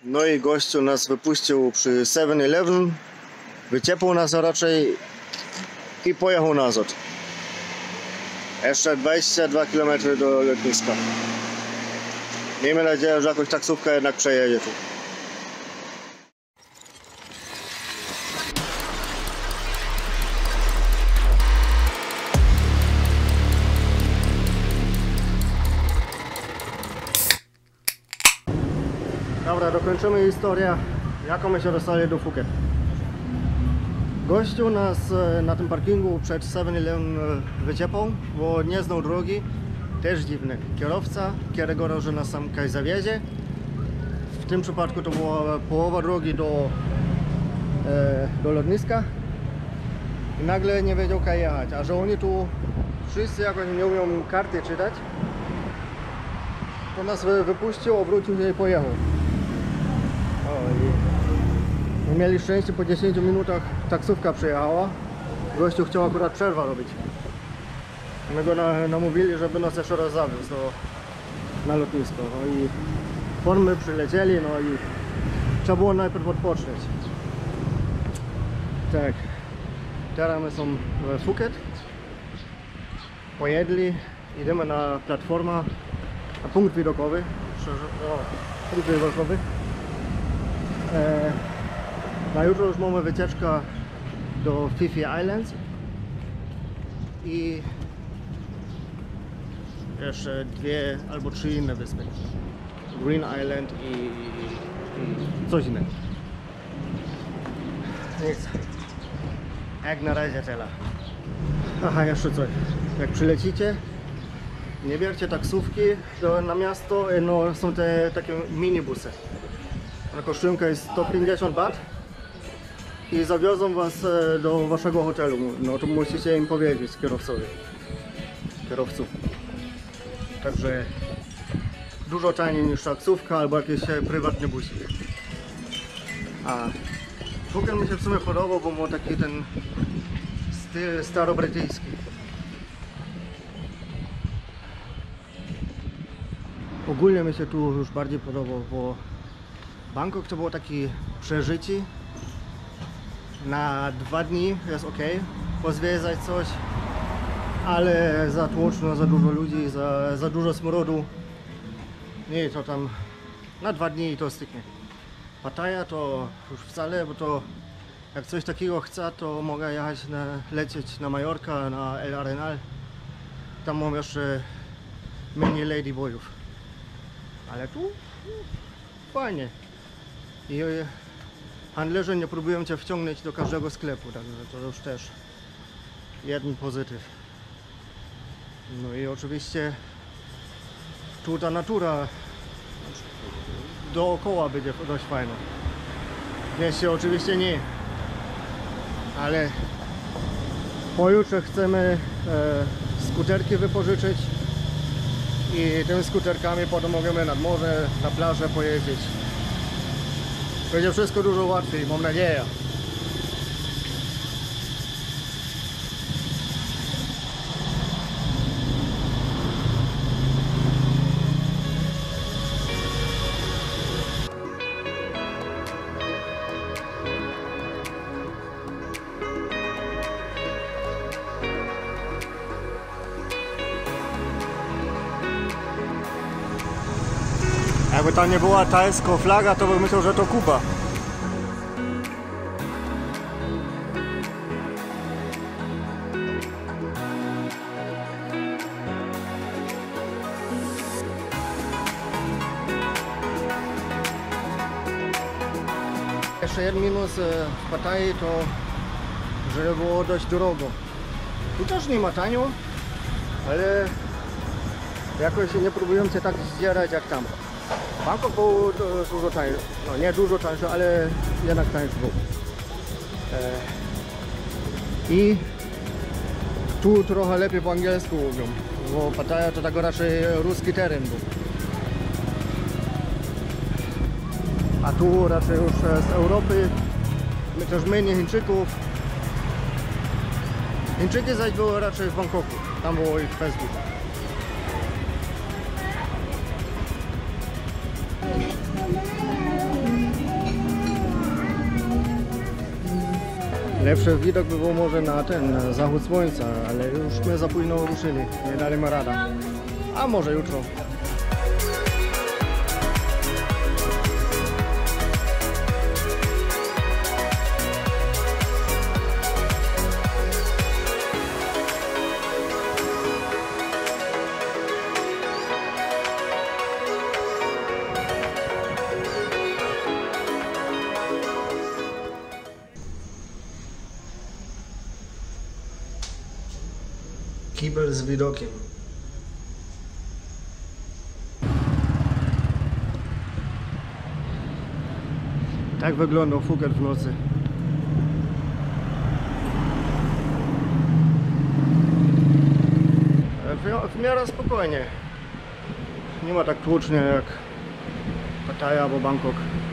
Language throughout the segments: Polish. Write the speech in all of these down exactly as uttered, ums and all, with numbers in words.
No i gościu nas wypuścił przy seven eleven, wyciepł nas raczej i pojechał nazad. Jeszcze dwadzieścia dwa kilometry do lotniska. Miejmy nadzieję, że jakoś taksówka jednak przejedzie tu. Dobra, dokończymy historię, jaką my się dostali do Phuket. Gościu nas na tym parkingu przed seven eleven wyciepał, bo nie znał drogi. Też dziwny. Kierowca, którego że nas sam kaj zawiezie. W tym przypadku to była połowa drogi do, e, do lotniska. I nagle nie wiedział kaj jechać. A że oni tu wszyscy jakoś nie umią karty czytać, to nas wypuścił, obrócił się i pojechał. O, i mieli szczęście, po dziesięciu minutach taksówka przyjechała. Gościu chciał akurat przerwę robić. My go na, namówili, żeby nas jeszcze raz zawiózł do, na lotnisko. No i formy przylecieli, no i trzeba było najpierw odpocząć. Tak, teraz my są w Phuket. Pojedli, idziemy na platformę, na punkt widokowy. O, punkt widokowy. E, na jutro już mamy wycieczkę do Phi Phi Islands i jeszcze dwie albo trzy inne wyspy. Green Island i, i coś innego. Nic. Jak na razie tyle. Aha, jeszcze coś. Jak przylecicie, nie bierzcie taksówki do, na miasto, no są te takie minibusy. Na kosztujka jest sto pięćdziesiąt bat i zawiozą was do waszego hotelu. No to musicie im powiedzieć kierowcowi. Kierowców. Także dużo taniej niż taksówka albo jakieś prywatne busy. A Phuket mi się w sumie podobał, bo ma taki ten styl starobrytyjski. Ogólnie mi się tu już bardziej podobał, bo Bangkok to było taki przeżycie. Na dwa dni jest ok, pozwiedzać coś, ale za tłoczno, za dużo ludzi, za, za dużo smrodu. Nie, to tam na dwa dni to styknie. Pattaya to już wcale, bo to jak coś takiego chcę, to mogę jechać na, lecieć na Majorkę, na El Arenal. Tam mam jeszcze mini ladyboyów. Ale tu fajnie. I handlarze nie próbują cię wciągnąć do każdego sklepu, także to już też jeden pozytyw. No i oczywiście tu ta natura dookoła będzie dość fajna. W mieście oczywiście nie, ale pojutrze chcemy e, skuterki wypożyczyć i tymi skuterkami potem możemy nad morze, na plażę pojeździć. Będzie wszystko dużo łatwiej, mam nadzieję. Jakby tam nie była tajska flaga, to bym myślał, że to Kuba. Jeszcze jeden minus w Pattayie to, że było dość drogo. Tu też nie ma tanio, ale jakoś nie próbują się tak zdzierać jak tam. Bangkok był dużo tańszy, no nie dużo tańszy, ale jednak tańszy był. E, I tu trochę lepiej po angielsku mówią, bo Pattaya to tak raczej ruski teren był. A tu raczej już z Europy, też mniej Chińczyków. Chińczyki zaś były raczej w Bangkoku, tam było ich Facebook. Najlepszy widok by był może na ten na zachód słońca, ale już my za późno ruszyli, nie daliśmy rada. A może jutro. Kibel z widokiem. Tak wyglądał Phuket w nocy. W, w miarę spokojnie. Nie ma tak tłocznie jak Pattaya albo Bangkok.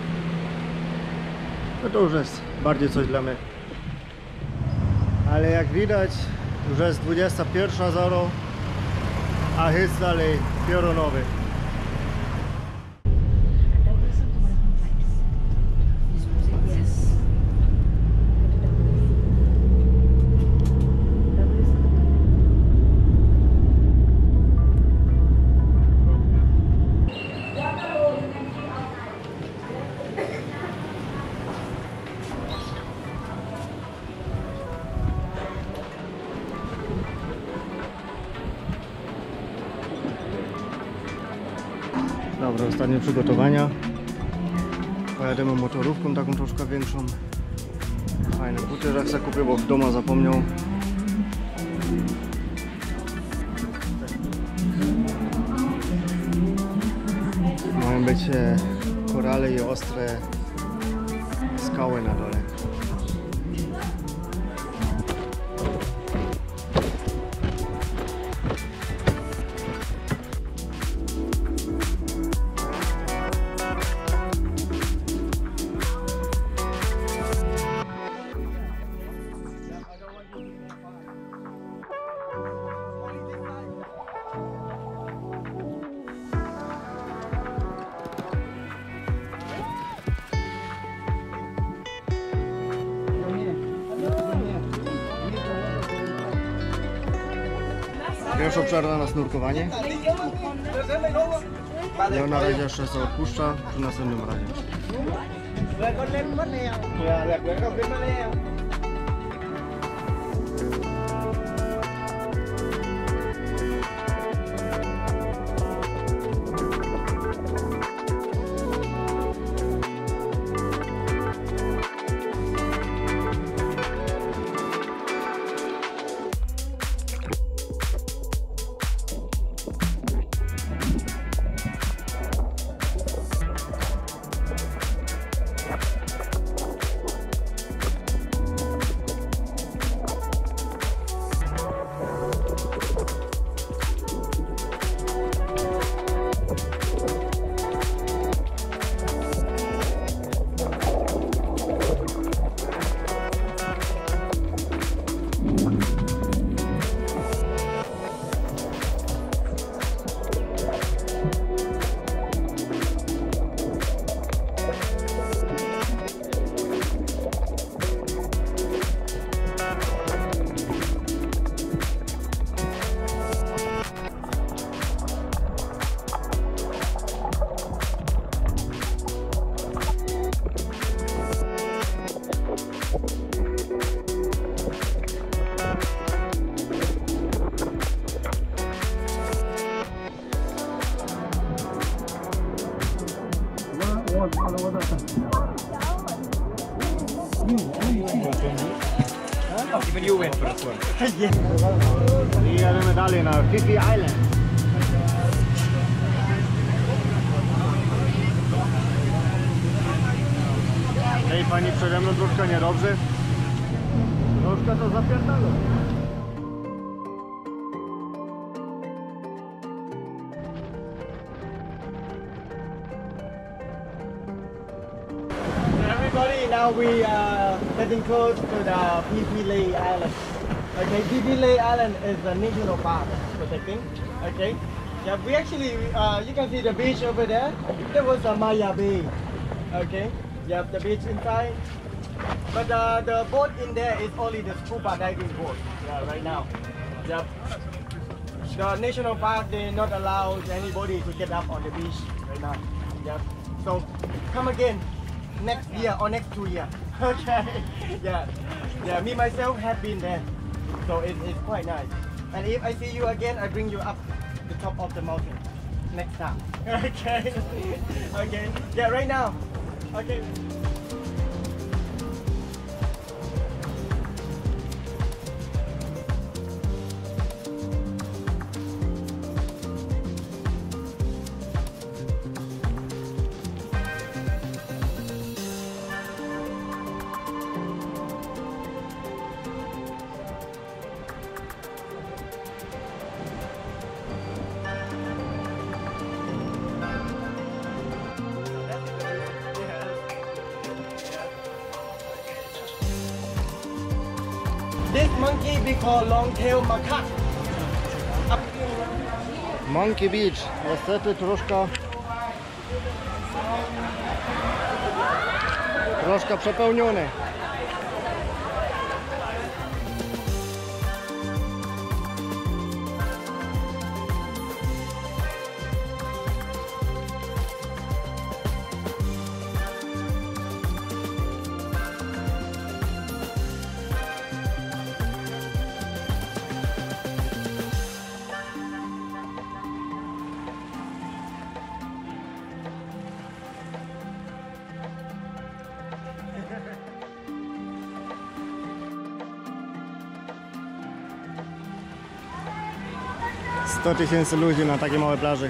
No to już jest bardziej coś dla mnie. Ale jak widać, już jest dwudziesta pierwsza zero, a jest dalej piorunowy. Dobra, ostatnie przygotowania. Pojedziemy motorówką taką troszkę większą. Fajne buty, że chcę kupię, bo w domu zapomniał. Mają być korale i ostre skały na dole. Pierwsza przerwa na snurkowanie. Ja na razie jeszcze się odpuszcza, przy następnym razie. Even you went for this one. I jadę dalej na Phi Phi Island. Hej, pani przede mną troszkę niedobrze. Troszkę to zapierdala. Everybody, now we are getting close to the Phi Phi Lay Island. Okay, Phi Phi Lay Island is a national park protecting. Okay, yeah, we actually, uh, you can see the beach over there. There was a Maya Bay. Okay, you have the beach inside. But uh, the boat in there is only the scuba diving boat. Yeah, right now. Yep. The national park, they not allow anybody to get up on the beach right now. Yep. So come again next year or next two years. Okay. Yeah. Yeah. Me myself have been there, so it, it's quite nice. And if I see you again, I bring you up the top of the mountain next time. Okay. Okay. Yeah. Right now. Okay. This monkey we call long-tail macaque. Up. Monkey Beach, niestety troszkę troszkę przepełniony. sto tysięcy ludzi na takiej małej plaży.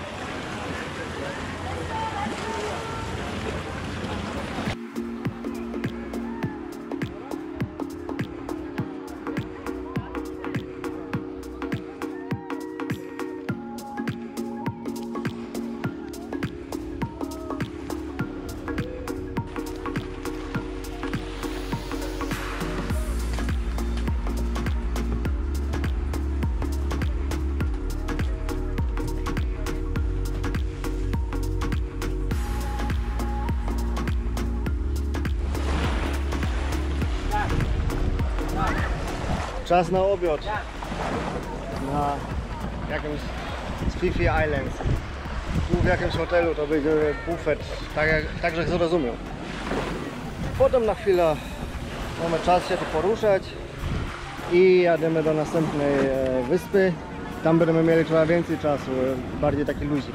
Czas na obiad na jakimś z Phi Phi Islands. Tu w jakimś hotelu to będzie bufet, tak jak, tak jak zrozumiał. Potem na chwilę mamy czas się tu poruszać i jadziemy do następnej wyspy. Tam będziemy mieli trochę więcej czasu, bardziej taki luzik.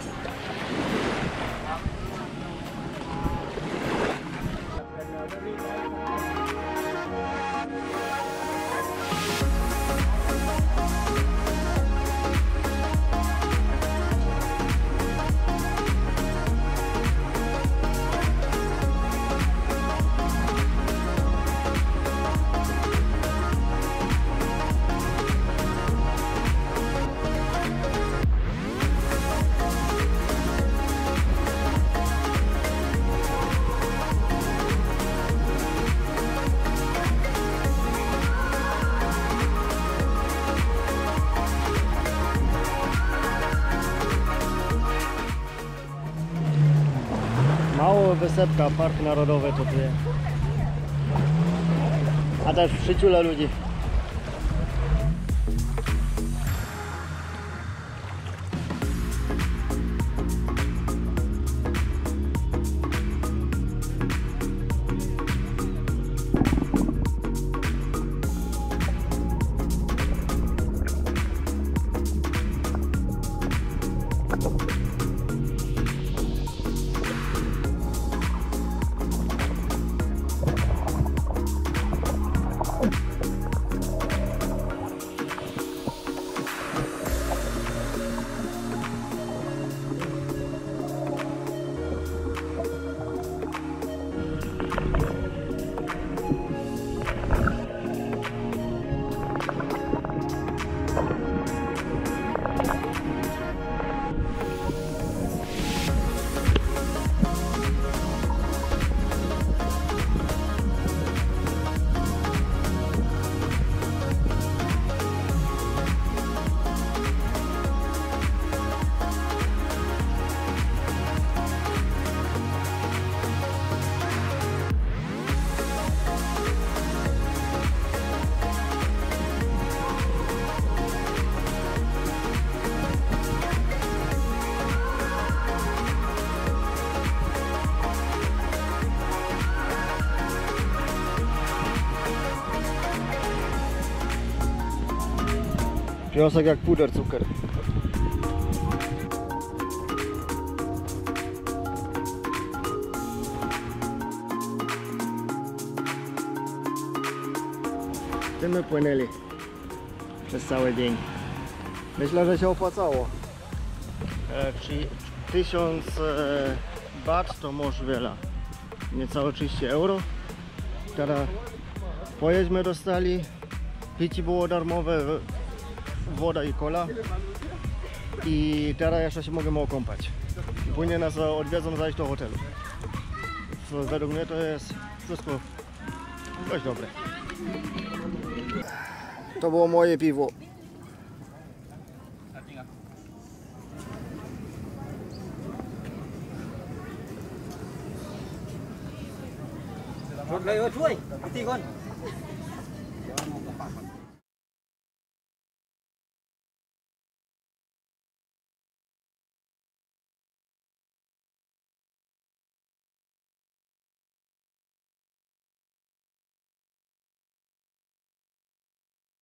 Mało wysepka, park narodowy to tu jest. A też przyciula ludzi. Piosek jak puder cukier. Tym my płynęli przez cały dzień. Myślę, że się opłacało. E, czy tysiąc e, bat to może wiele. Niecałe trzydzieści euro. Teraz pojedźmy dostali. Picie było darmowe, woda i kola. I teraz jeszcze się możemy okąpać. Później nas odwiedzą zajść do hotelu. So, według mnie to jest wszystko dość dobre. To było moje piwo. Rút lấy ớt chuối, tí con.